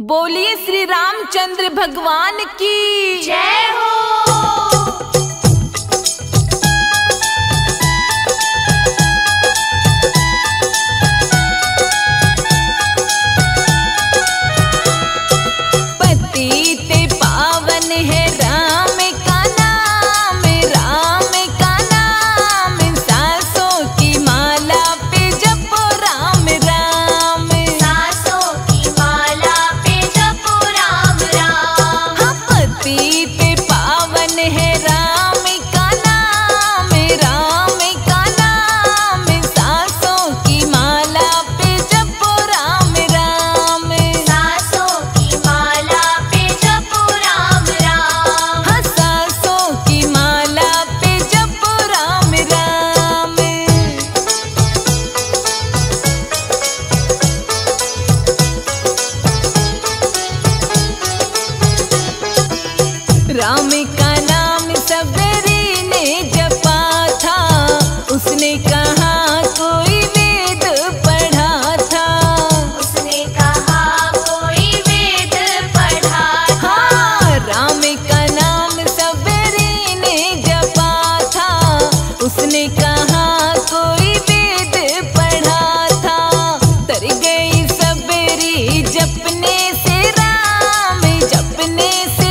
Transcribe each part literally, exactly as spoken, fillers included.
बोलिए श्री रामचंद्र भगवान की जय हो। राम का नाम सबरी ने जपा था, उसने कहा कोई वेद पढ़ा था। उसने कहा कोई वेद पढ़ा था। हाँ, राम का नाम सबरी ने जपा था, उसने कहा कोई वेद पढ़ा था। तर गई सबरी जपने से राम, जपने से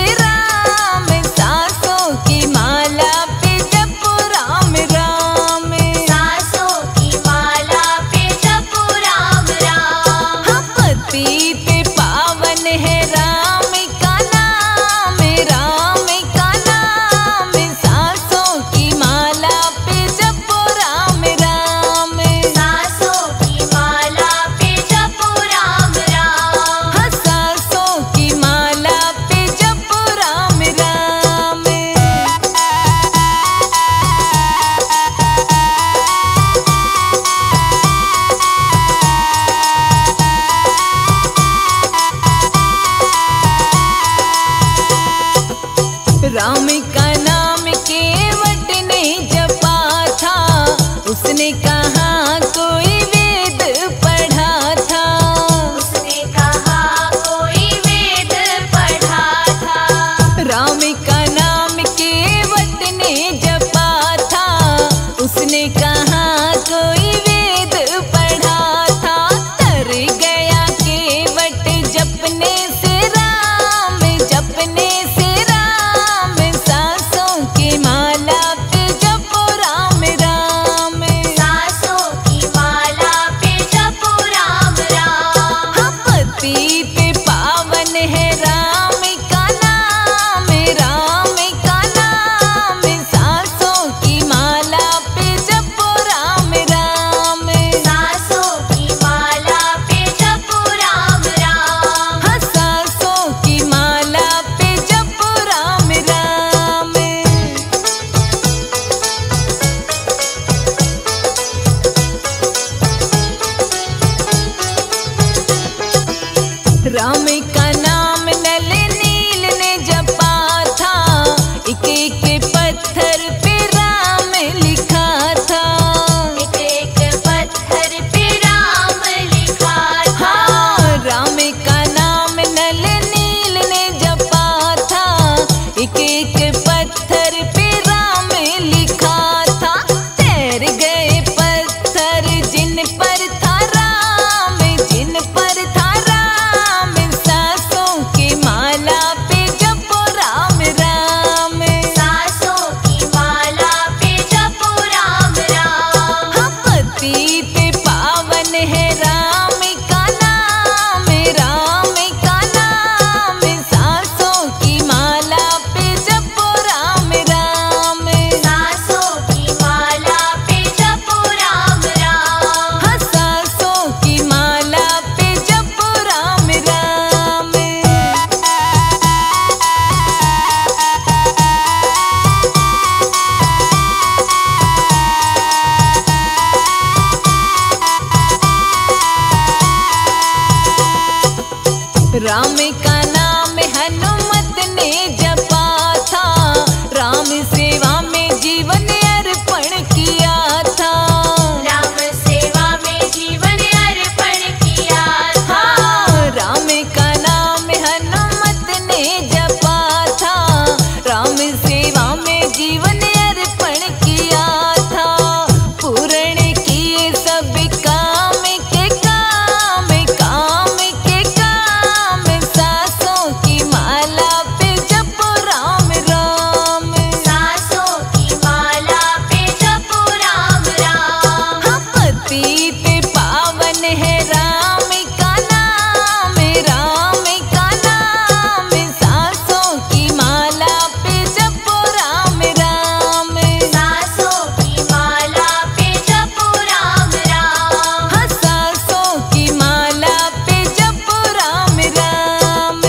राम का नाम केवट ने जपा था, उसने कहा कोई वेद पढ़ा था। उसने कहा कोई वेद पढ़ा था। राम का नाम केवट ने जपा था, उसने कहा कोई वेद पढ़ा था। तर गया केवट जपने से राम, जपने से राम का नाम नल नील ने जपा था, एक एक पत्थर पे राम लिखा था। एक एक पत्थर पे राम लिखा था। हाँ, राम का नाम नल नील ने जपा था, एक एक पत्थर पे राम लिखा था। तैर गए पत्थर जिन पर था राम, जिन पर था राम का नाम हनुमत ने जपा था, राम सेवा में जीवन अर्पण किया था। राम सेवा में जीवन अर्पण किया था। हाँ, राम का नाम पावन है राम का नाम, राम का नाम। सांसों की माला पे जपो राम राम, सांसों की माला पे जपो राम राम। हाँ सांसों की माला पे जपो राम राम।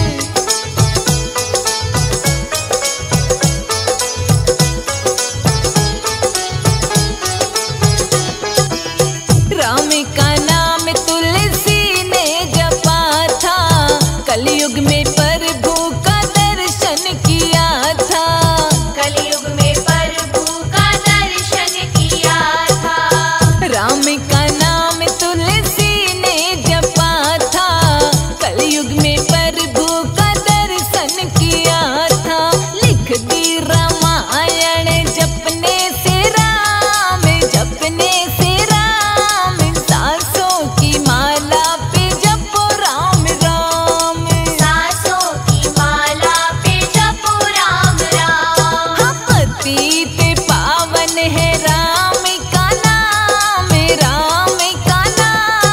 राम का नाम तुलसी ने जपा था, कलयुग में प्रभु का दर्शन किया था। कलयुग में प्रभु का दर्शन किया था। राम का नाम तुलसी ने जपा था, कलयुग में प्रभु का दर्शन किया था। लिख दी रामायण जपने से राम, जपने से राम। सांसों की माला पे जपो राम राम, सांसों की माला पे जपो राम राम। हाँ पतित पावन है राम का नाम, राम का नाम।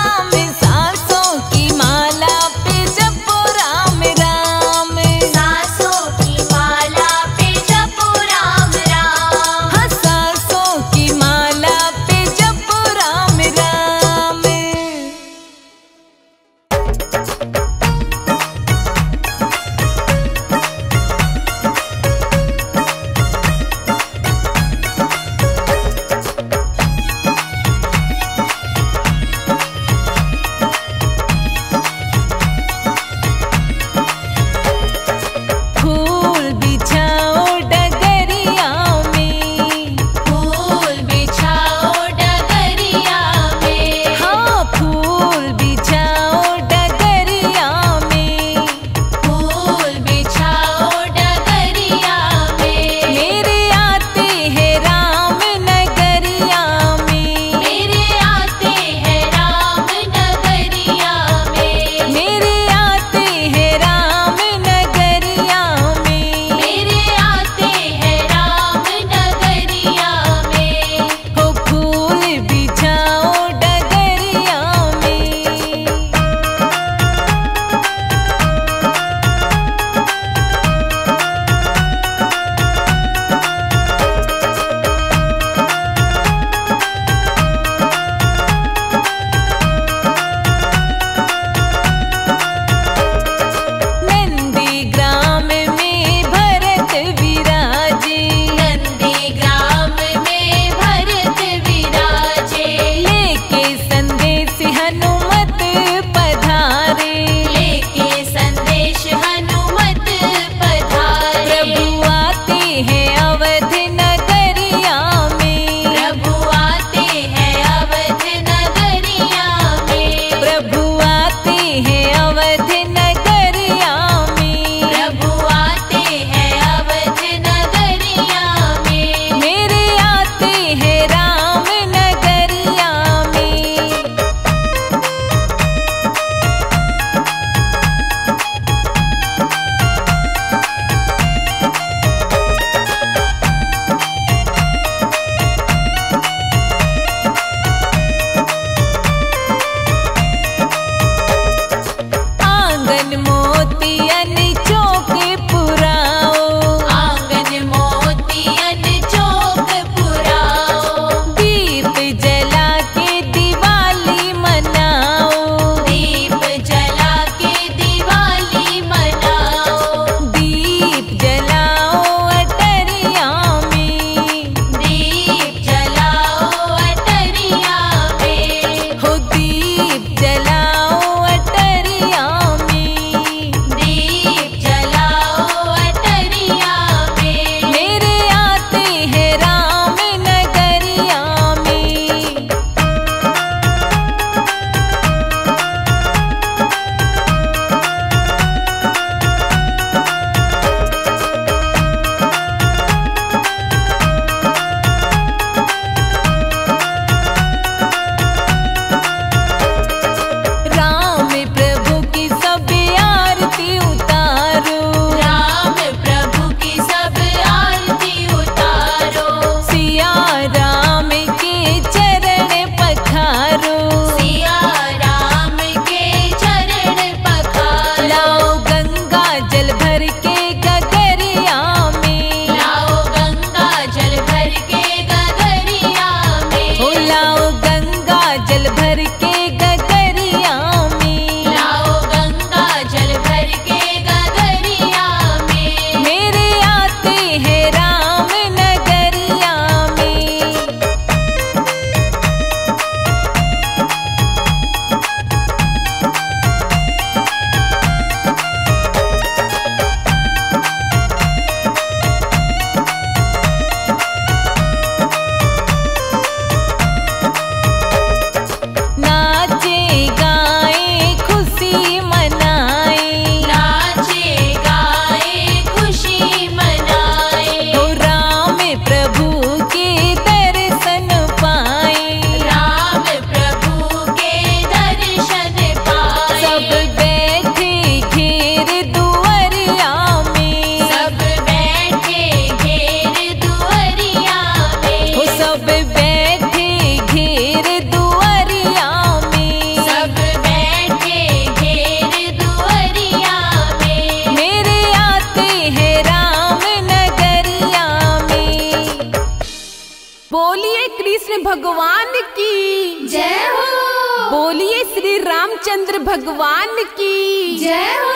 भगवान की जय हो। बोलिए श्री रामचंद्र भगवान की जय हो।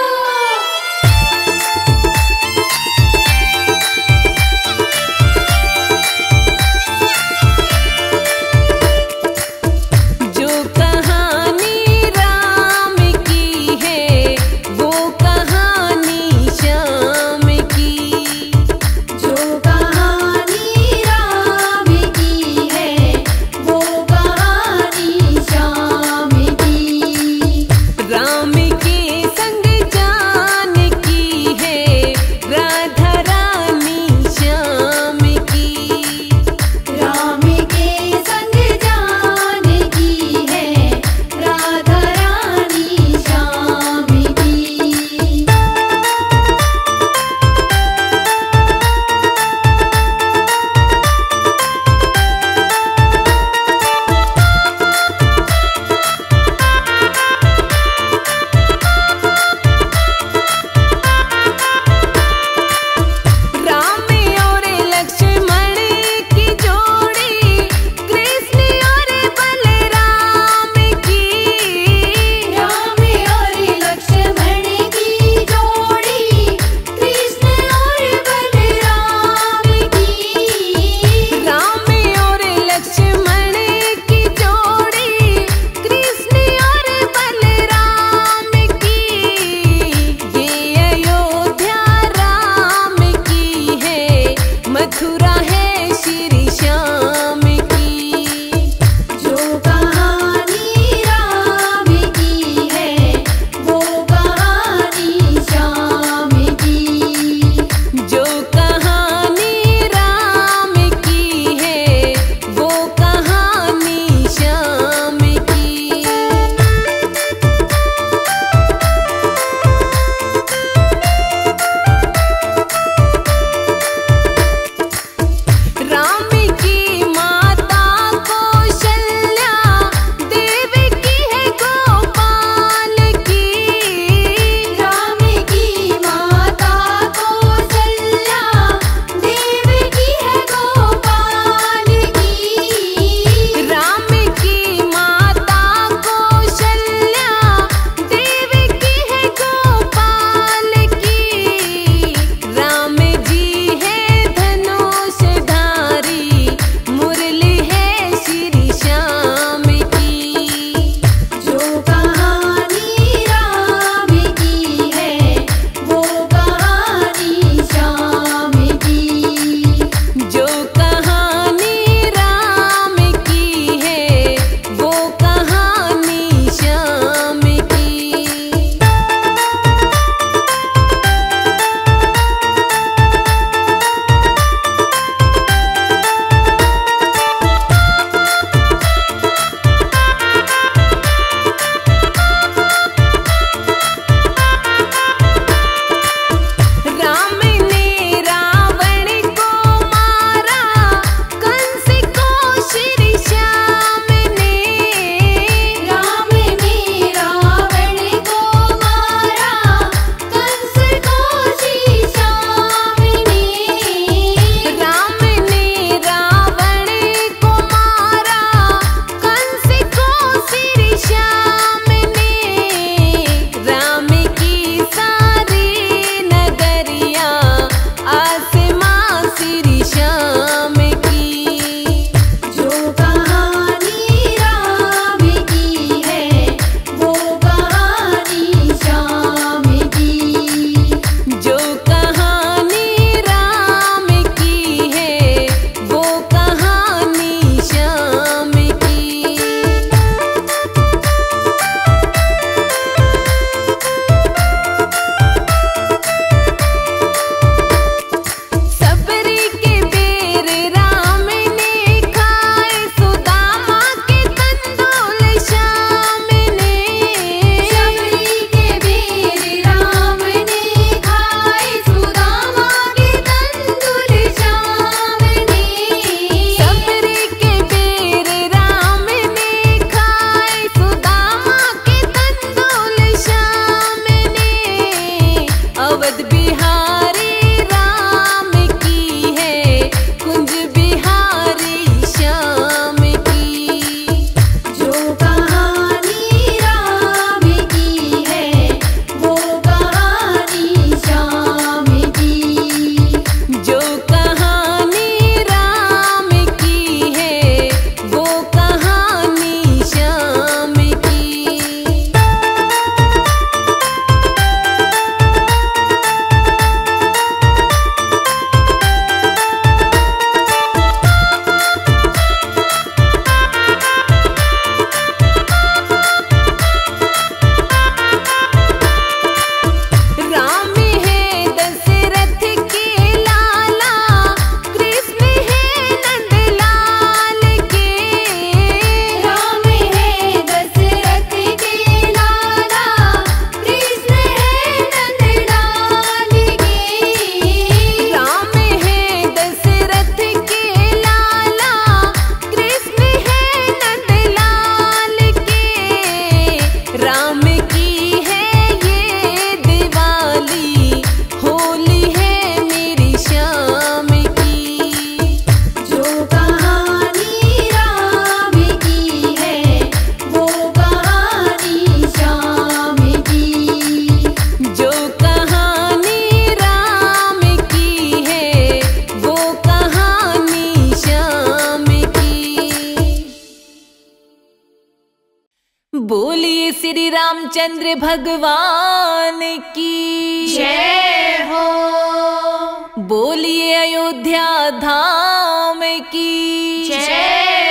राम के संग जा राम की है ये दिवाली, होली है मेरी शाम की। जो कहानी राम की है वो कहानी शाम की। जो कहानी राम की है वो कहानी शाम की। बोलिए श्री रामचंद्र भगवान की जय हो। बोलिए अयोध्या धाम की जय